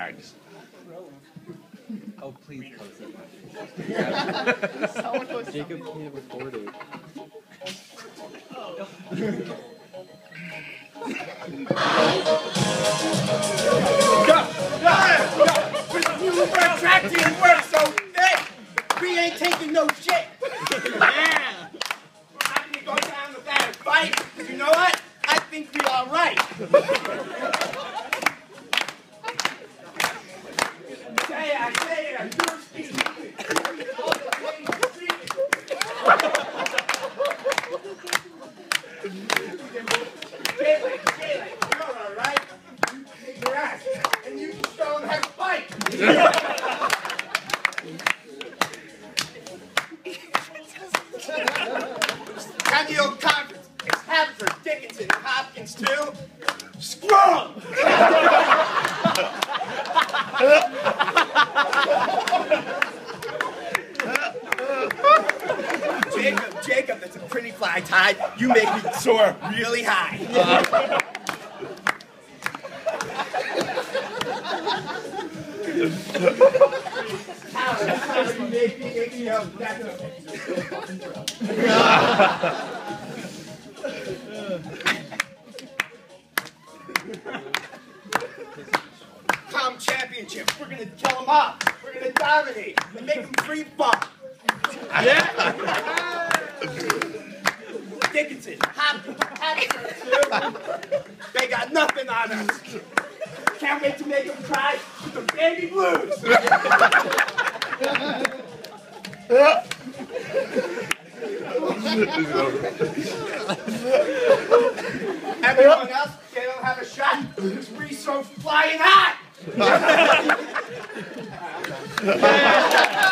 bags. Oh, please post it. Jacob can't record it. We're attracting work so thick. We ain't taking no shit. Yeah. We're not gonna go down without a fight. You know what? I think we are right. Say it, I say it, I do speak. You're all right. You take your ass, and you just go and have a fight. Centennial conference. It's Hampton, Dickinson, Hopkins too. Scrum! Jacob, that's a pretty fly tie. You make me soar really high. How you make me exhale? That's championship. We're gonna kill them off. We're gonna dominate and make them free fall. Yeah. Dickinson, Hopkins, they got nothing on us. Can't wait to make them cry with the baby blues. Everyone else, they don't have a shot because we're so flying hot.